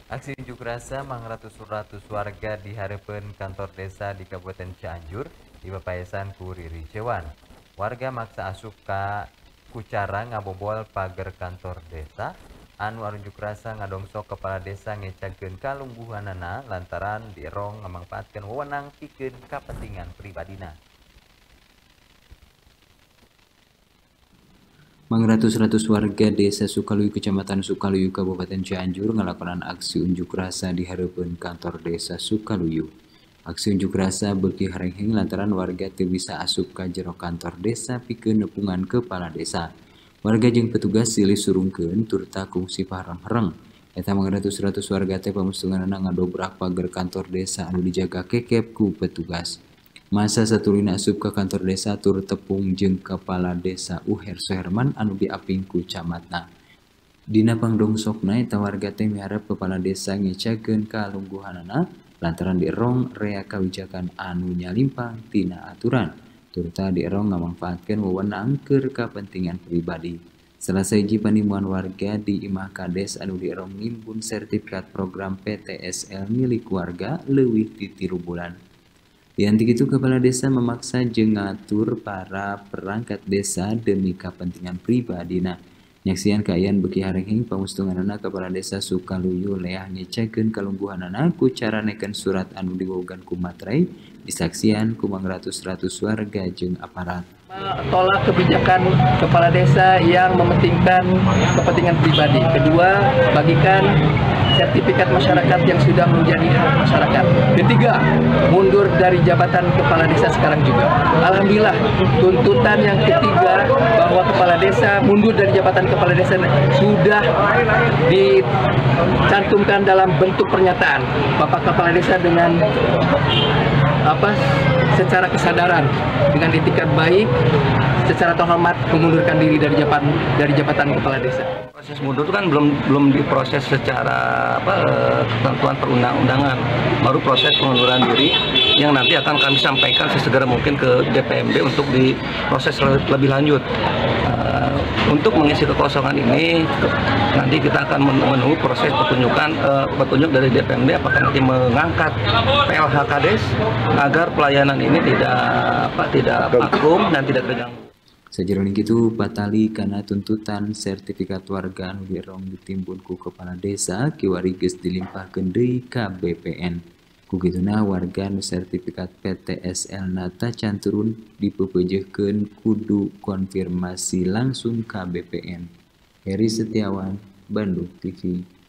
Aksi unjuk rasa ratus warga di harapan kantor desa di Kabupaten Cianjur di Papayasan ku Riri Cewan. Warga maksa asup ka kucara ngabobol pagar kantor desa. Anu unjuk rasa ngadongsok kepala desa ngecakeun kalungguhanana lantaran dirong ngamangpaatkeun wewenang pikeun kapentingan pribadina. Ratus-ratus warga desa Sukaluyu, Kecamatan Sukaluyu, Kabupaten Cianjur ngelakonan aksi unjuk rasa di harapan kantor desa Sukaluyu. Aksi unjuk rasa beuki harengheng lantaran warga teu bisa asup ka jero kantor desa pikeun nepungan kepala desa. Warga jeung petugas silih surungkeun turta kungsi pahareng-hareng. Eta ratus-ratus warga teh pamustunganna ngadobrak pagar kantor desa anu dijaga kekep ku petugas. Masa satulina asup ke kantor desa tur tepung jeung kepala desa Uher Soherman anu diaping ku camatna. Dina pangdongsokna eta warga teh miharep kepala desa ngecakeun kalungguhanana lantaran dierong rea kawijakan anu nyalimpang tina aturan. Turta dierong ngamangfaatkeun wewenang keur kapentingan pribadi. Selasa hiji panimuan warga di Imah Kades anu dierong nimbun sertifikat program PTSL milik warga leuwih ti 3 bulan. Diantik itu kepala desa memaksa jeung ngatur para perangkat desa demi kepentingan pribadina. Nyaksian kaayaan beuki harengheng pamustunganana kepala desa Sukaluyu leah ngecekeun kalungguhanana ku cara neken surat anu diwogan ku materai disaksian ku ratus-ratus warga jeung aparat. Tolak kebijakan kepala desa yang mementingkan kepentingan pribadi. Kedua, bagikan sertifikat masyarakat yang sudah menjadi hak masyarakat. Ketiga, mundur dari jabatan kepala desa sekarang juga. Alhamdulillah, tuntutan yang ketiga bahwa kepala desa mundur dari jabatan kepala desa sudah dicantumkan dalam bentuk pernyataan Bapak Kepala Desa dengan secara kesadaran, dengan itikat baik, secara terhormat mengundurkan diri dari jabatan kepala desa. Proses mundur itu kan belum diproses secara ketentuan perundang-undangan, baru proses pengunduran diri yang nanti akan kami sampaikan sesegera mungkin ke DPMD untuk diproses lebih lanjut. Untuk mengisi kekosongan ini nanti kita akan menunggu proses petunjuk dari DPMD apakah nanti mengangkat PLH Kades agar pelayanan ini tidak vakum dan tidak terganggu. Sajeroning kitu patali kana tuntutan sertifikat warga anu dirong ditimbun ku kepala desa kiwari geus dilimpahkeun deui ka BPN. Ku kituna warga nu sertifikat PTSL nata can turun dipeupeujeukeun kudu konfirmasi langsung ka BPN. Heri Setiawan, Bandung TV.